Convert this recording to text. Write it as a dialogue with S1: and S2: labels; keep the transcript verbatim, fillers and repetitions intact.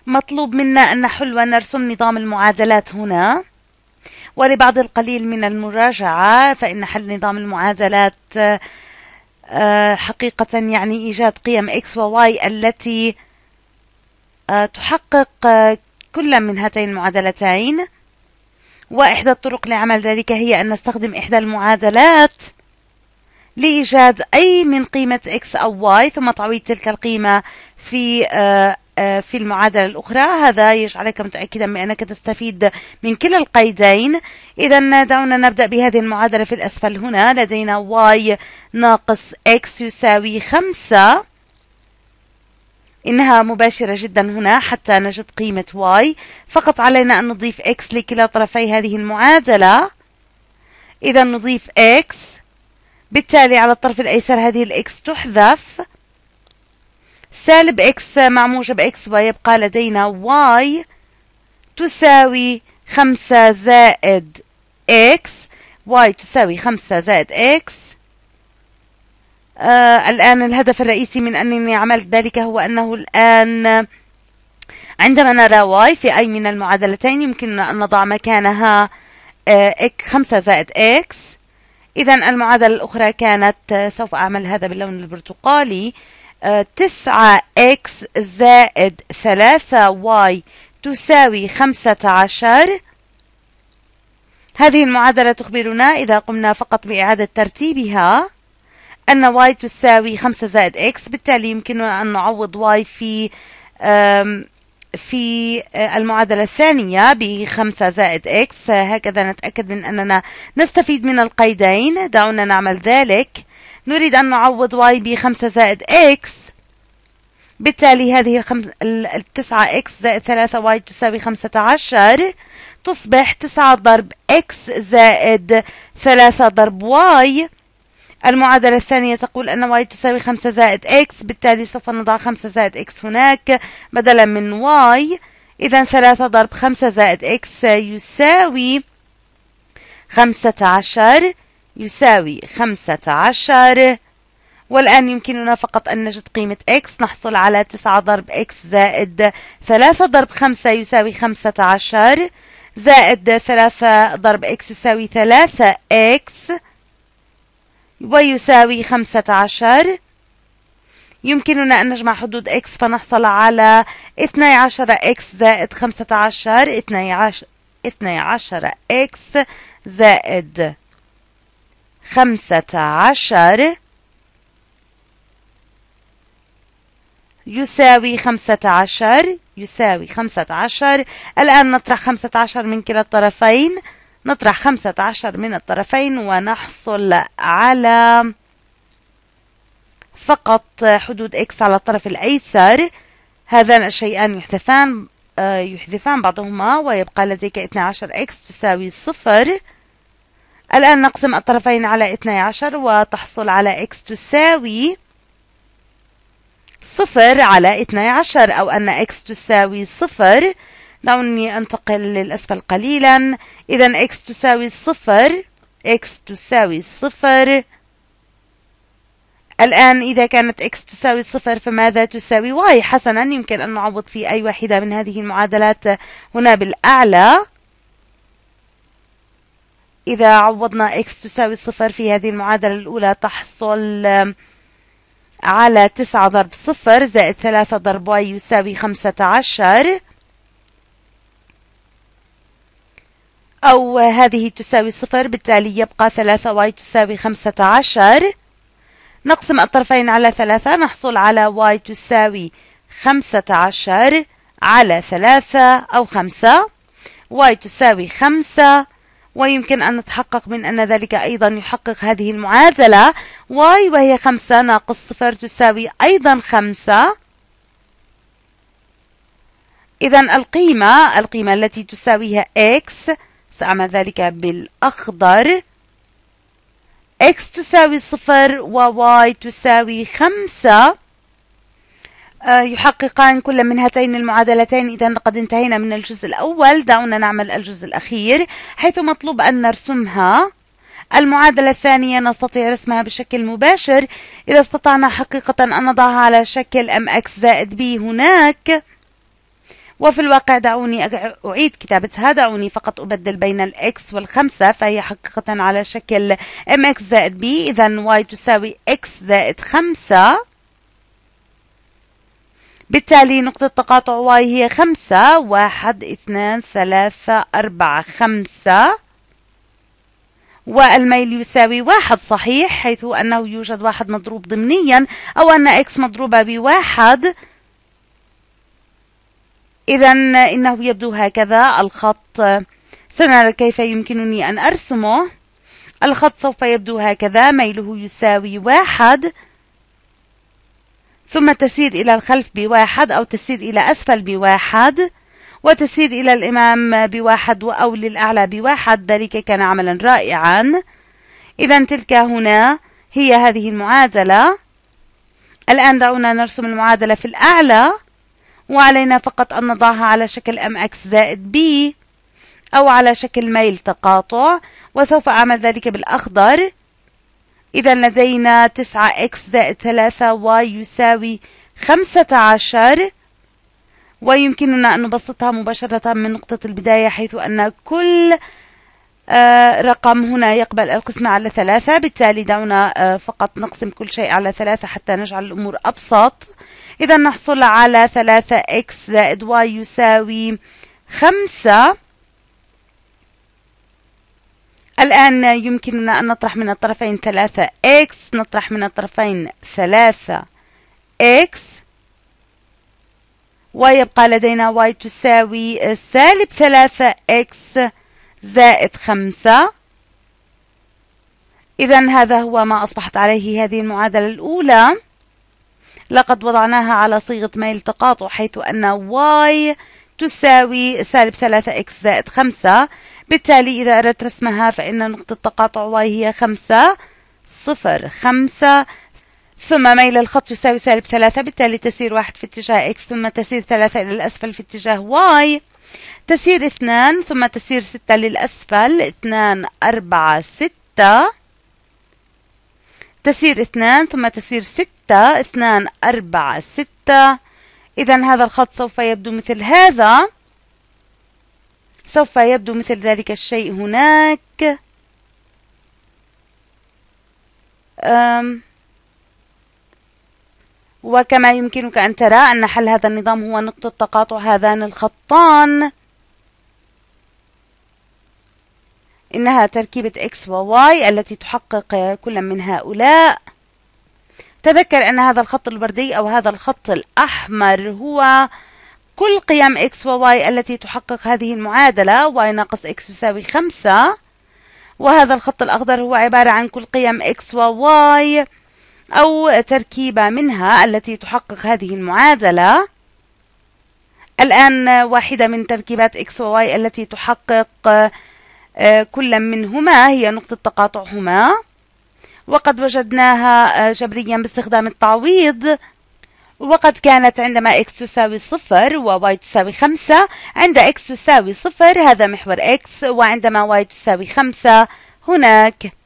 S1: مطلوب منا أن نحل ونرسم نظام المعادلات هنا، ولبعض القليل من المراجعة فإن حل نظام المعادلات حقيقة يعني إيجاد قيم x و y التي تحقق كل من هاتين المعادلتين. وإحدى الطرق لعمل ذلك هي أن نستخدم إحدى المعادلات لإيجاد أي من قيمة x أو y ثم تعويض تلك القيمة في في المعادلة الأخرى. هذا يجعلك متأكدا بأنك تستفيد من كلا القيدين. إذا دعونا نبدأ بهذه المعادلة. في الأسفل هنا لدينا y ناقص x يساوي خمسة. إنها مباشرة جدا هنا حتى نجد قيمة y. فقط علينا أن نضيف x لكلا طرفي هذه المعادلة. إذا نضيف x، بالتالي على الطرف الأيسر هذه الإكس تحذف، سالب إكس مع موجب إكس، ويبقى لدينا واي تساوي خمسة زائد إكس. واي تساوي خمسة زائد إكس. آه الآن الهدف الرئيسي من أنني عملت ذلك هو أنه الآن عندما نرى واي في أي من المعادلتين يمكننا أن نضع مكانها آه خمسة زائد إكس. إذا المعادلة الأخرى كانت، سوف أعمل هذا باللون البرتقالي، تسعة إكس زائد ثلاثة واي تساوي خمسة عشر. هذه المعادلة تخبرنا إذا قمنا فقط بإعادة ترتيبها أن واي تساوي خمسة زائد إكس. بالتالي يمكننا أن نعوض واي في في المعادلة الثانية بخمسة زائد إكس. هكذا نتأكد من أننا نستفيد من القيدين. دعونا نعمل ذلك. نريد أن نعوض واي بخمسة زائد إكس. بالتالي هذه التسعة إكس زائد ثلاثة واي تساوي خمسة عشر. تصبح تسعة ضرب إكس زائد ثلاثة ضرب واي. المعادلة الثانية تقول أن واي تساوي خمسة زائد إكس. بالتالي سوف نضع خمسة زائد إكس هناك بدلا من واي. إذا ثلاثة ضرب خمسة زائد إكس يساوي خمسة عشر يساوي خمسة عشر. والآن يمكننا فقط أن نجد قيمة إكس. نحصل على تسعة ضرب إكس زائد ثلاثة ضرب خمسة يساوي خمسة عشر زائد ثلاثة ضرب إكس يساوي ثلاثة إكس ويساوي خمسة عشر. يمكننا أن نجمع حدود إكس فنحصل على اثني عشر إكس زائد خمسة عشر. اثني عشر إكس زائد خمسة عشر يساوي خمسة عشر يساوي خمسة عشر. الآن نطرح خمسة عشر من كلا الطرفين. نطرح خمسة عشر من الطرفين ونحصل على فقط حدود إكس على الطرف الأيسر. هذان الشيئان يحذفان يحذفان بعضهما ويبقى لديك اثني عشر إكس تساوي صفر. الآن نقسم الطرفين على اثني عشر وتحصل على إكس تساوي صفر على اثني عشر، أو أن إكس تساوي صفر. دعوني أنتقل للأسفل قليلا. إذا إكس تساوي صفر. إكس تساوي صفر. الآن إذا كانت إكس تساوي صفر فماذا تساوي واي؟ حسنا، يمكن أن نعوض في أي واحدة من هذه المعادلات هنا بالأعلى. إذا عوضنا إكس تساوي صفر في هذه المعادلة الأولى تحصل على تسعة ضرب صفر زائد ثلاثة ضرب واي يساوي خمسة عشر، أو هذه تساوي صفر. بالتالي يبقى ثلاثة واي تساوي خمسة عشر. نقسم الطرفين على ثلاثة نحصل على واي تساوي خمسة عشر على ثلاثة أو خمسة. واي تساوي خمسة. ويمكن أن نتحقق من أن ذلك أيضا يحقق هذه المعادلة. واي وهي خمسة ناقص صفر تساوي أيضا خمسة. إذا القيمة القيمة التي تساويها x، سأعمل ذلك بالأخضر، x تساوي صفر و y تساوي خمسة، يحققان كل من هاتين المعادلتين. إذا لقد انتهينا من الجزء الأول. دعونا نعمل الجزء الأخير حيث مطلوب أن نرسمها. المعادلة الثانية نستطيع رسمها بشكل مباشر إذا استطعنا حقيقة أن نضعها على شكل mx زائد b هناك، وفي الواقع دعوني أعيد كتابتها، دعوني فقط أبدل بين الإكس والخمسة، فهي حقيقة على شكل ام اكس زائد بي. إذا واي تساوي إكس زائد خمسة، بالتالي نقطة تقاطع واي هي خمسة، واحد اثنان ثلاثة أربعة خمسة، والميل يساوي واحد صحيح، حيث أنه يوجد واحد مضروب ضمنيا، أو أن إكس مضروبة بواحد. إذا إنه يبدو هكذا الخط. سنرى كيف يمكنني أن أرسمه. الخط سوف يبدو هكذا، ميله يساوي واحد، ثم تسير إلى الخلف بواحد، أو تسير إلى أسفل بواحد، وتسير إلى الأمام بواحد، أو للأعلى بواحد. ذلك كان عملا رائعا. إذا تلك هنا هي هذه المعادلة. الآن دعونا نرسم المعادلة في الأعلى، وعلينا فقط أن نضعها على شكل ام اكس زائد بي، أو على شكل ميل تقاطع، وسوف أعمل ذلك بالأخضر. إذا لدينا تسعة إكس زائد ثلاثة واي يساوي خمسة عشر، ويمكننا أن نبسطها مباشرة من نقطة البداية، حيث أن كل رقم هنا يقبل القسمة على ثلاثة. بالتالي دعونا فقط نقسم كل شيء على ثلاثة حتى نجعل الأمور أبسط. إذا نحصل على ثلاثة إكس زائد واي يساوي خمسة. الآن يمكننا أن نطرح من الطرفين ثلاثة إكس، نطرح من الطرفين ثلاثة إكس، ويبقى لدينا واي تساوي سالب ثلاثة إكس زائد خمسة. إذا هذا هو ما أصبحت عليه هذه المعادلة الأولى. لقد وضعناها على صيغة ميل تقاطع، حيث أن واي تساوي سالب ثلاثة إكس زائد خمسة. بالتالي إذا أردت رسمها فإن نقطة تقاطع واي هي خمسة صفر خمسة، ثم ميل الخط يساوي سالب ثلاثة. بالتالي تسير واحد في اتجاه إكس، ثم تسير ثلاثة إلى الأسفل في اتجاه واي، تسير اثنان، ثم تسير ستة للأسفل، اثنان أربعة ستة، تسير اثنان، ثم تسير ستة، اثنان أربعة ستة. إذا هذا الخط سوف يبدو مثل هذا، سوف يبدو مثل ذلك الشيء هناك. أم وكما يمكنك أن ترى أن حل هذا النظام هو نقطة تقاطع هذان الخطان. إنها تركيبة إكس وواي التي تحقق كل من هؤلاء. تذكر أن هذا الخط الوردي أو هذا الخط الأحمر هو كل قيم إكس وواي التي تحقق هذه المعادلة، واي ناقص إكس يساوي خمسة. وهذا الخط الأخضر هو عبارة عن كل قيم إكس وواي أو تركيبة منها التي تحقق هذه المعادلة. الآن واحدة من تركيبات إكس وواي التي تحقق كل منهما هي نقطة تقاطعهما، وقد وجدناها جبريا باستخدام التعويض. وقد كانت عندما إكس تساوي صفر وواي تساوي خمسة، عند إكس تساوي صفر هذا محور إكس، وعندما واي تساوي خمسة هناك